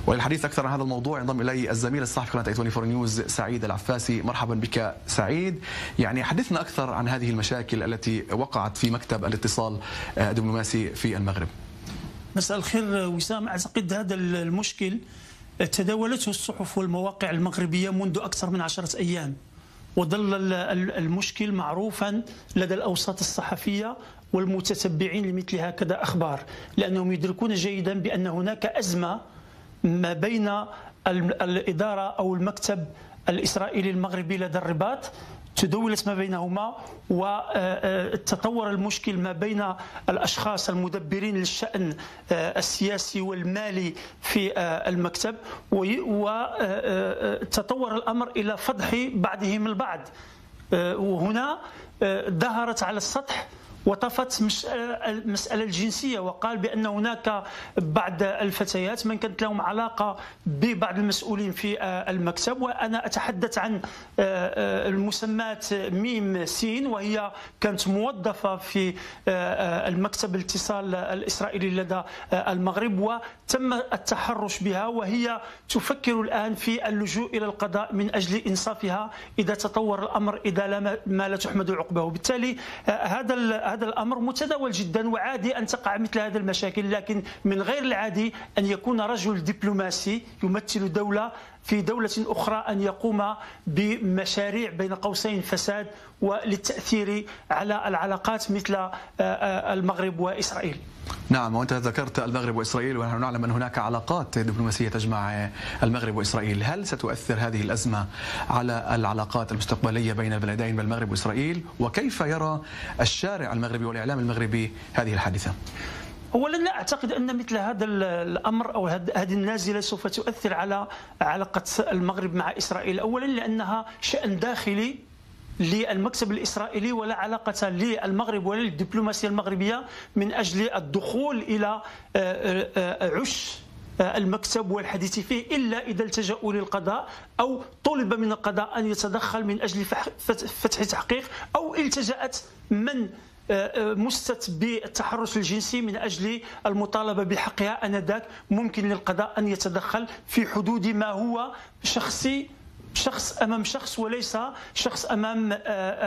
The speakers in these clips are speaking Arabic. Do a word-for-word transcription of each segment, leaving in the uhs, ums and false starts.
وللحديث أكثر عن هذا الموضوع ينضم إلي الزميل الصحفي قناة ثمانية وعشرين نيوز سعيد العفاسي. مرحبا بك سعيد. يعني حدثنا أكثر عن هذه المشاكل التي وقعت في مكتب الاتصال الدبلوماسي في المغرب. مساء الخير وسام. أعتقد هذا المشكل تداولته الصحف والمواقع المغربية منذ أكثر من عشرة أيام، وظل المشكل معروفا لدى الأوساط الصحفية والمتتبعين لمثل هكذا أخبار، لأنهم يدركون جيدا بأن هناك أزمة ما بين الإدارة أو المكتب الإسرائيلي المغربي لدى الرباط، تدولت ما بينهما، وتطور المشكل ما بين الأشخاص المدبرين للشأن السياسي والمالي في المكتب، وتطور الأمر إلى فضح بعضهم البعض. وهنا ظهرت على السطح وطفت المسألة الجنسية، وقال بأن هناك بعض الفتيات من كانت لهم علاقة ببعض المسؤولين في المكتب، وأنا أتحدث عن المسمات ميم سين، وهي كانت موظفة في المكتب الاتصال الإسرائيلي لدى المغرب، وتم التحرش بها، وهي تفكر الآن في اللجوء إلى القضاء من أجل إنصافها إذا تطور الأمر إذا ما لا تحمد عقبه. وبالتالي هذا هذا الأمر متداول جدا، وعادي أن تقع مثل هذه المشاكل، لكن من غير العادي أن يكون رجل دبلوماسي يمثل دولة في دولة أخرى أن يقوم بمشاريع بين قوسين فساد وللتأثير على العلاقات مثل المغرب وإسرائيل. نعم، وأنت ذكرت المغرب وإسرائيل، ونحن نعلم أن هناك علاقات دبلوماسية تجمع المغرب وإسرائيل. هل ستؤثر هذه الأزمة على العلاقات المستقبلية بين البلدين بين المغرب وإسرائيل؟ وكيف يرى الشارع المغربي والإعلام المغربي هذه الحادثة؟ أولا لا أعتقد أن مثل هذا الأمر أو هذه النازلة سوف تؤثر على علاقة المغرب مع إسرائيل. أولا لأنها شأن داخلي للمكتب الإسرائيلي، ولا علاقة للمغرب ولا للدبلوماسية المغربية من أجل الدخول إلى عش المكتب والحديث فيه، إلا إذا التجأوا للقضاء أو طلب من القضاء أن يتدخل من أجل فتح تحقيق، أو التجأت من مست بالتحرش الجنسي من أجل المطالبة بحقها، أنذاك ممكن للقضاء أن يتدخل في حدود ما هو شخصي، شخص أمام شخص وليس شخص أمام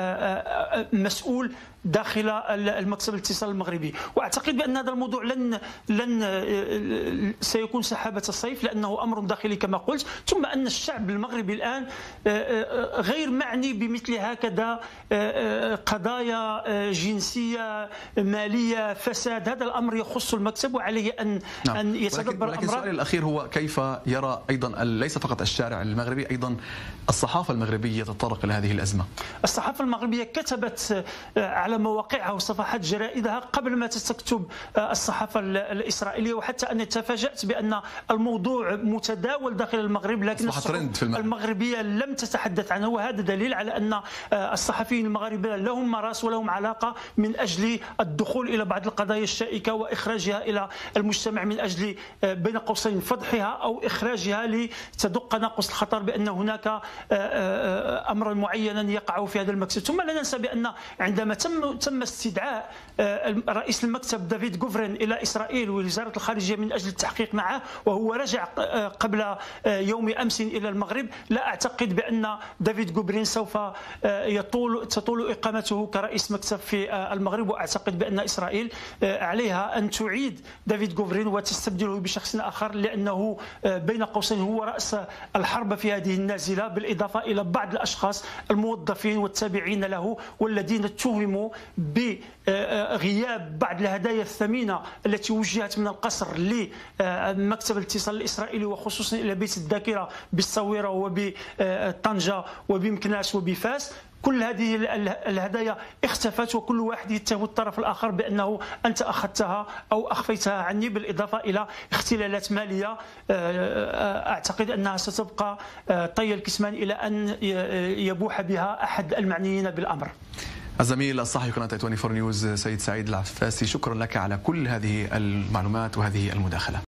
مسؤول داخل المكتب الاتصال المغربي. واعتقد بان هذا الموضوع لن لن سيكون سحابه الصيف، لانه امر داخلي كما قلت، ثم ان الشعب المغربي الان غير معني بمثل هكذا قضايا جنسيه ماليه فساد. هذا الامر يخص المكتب وعليه ان نعم. ان يتدبر الامر. لكن السؤال الاخير هو كيف يرى ايضا ليس فقط الشارع المغربي، ايضا الصحافه المغربيه تتطرق الى هذه الازمه؟ الصحافه المغربيه كتبت على مواقعها وصفحات جرائدها قبل ما تكتب الصحافة الإسرائيلية، وحتى أني تفاجأت بأن الموضوع متداول داخل المغرب، لكن الصحف المغربية لم تتحدث عنه. وهذا دليل على أن الصحفيين المغاربة لهم مراس ولهم علاقة من أجل الدخول إلى بعض القضايا الشائكة وإخراجها إلى المجتمع من أجل بين قوسين فضحها أو إخراجها لتدق ناقوس الخطر بأن هناك أمر معينا يقع في هذا المكتب. ثم لا ننسى بأن عندما تم تم استدعاء رئيس المكتب دافيد غوفرين إلى إسرائيل ووزارة الخارجية من أجل التحقيق معه، وهو رجع قبل يوم أمس إلى المغرب، لا أعتقد بأن دافيد غوفرين سوف يطول تطول إقامته كرئيس مكتب في المغرب. وأعتقد بأن إسرائيل عليها أن تعيد دافيد غوفرين وتستبدله بشخص آخر، لأنه بين قوسين هو رأس الحرب في هذه النازلة، بالإضافة إلى بعض الأشخاص الموظفين والتابعين له والذين اتهموا بغياب بعض الهدايا الثمينة التي وجهت من القصر لمكتب الاتصال الإسرائيلي، وخصوصا إلى بيت الذاكرة بالصويرة وبطنجة وبمكناس وبفاس. كل هذه الهدايا اختفت، وكل واحد يتهم الطرف الآخر بأنه أنت أخذتها أو أخفيتها عني، بالإضافة إلى اختلالات مالية أعتقد أنها ستبقى طي الكسمان إلى أن يبوح بها أحد المعنيين بالأمر. الزميل الصحفي قناة ثمانية وعشرين نيوز سيد سعيد العفاسي، شكرا لك على كل هذه المعلومات وهذه المداخلة.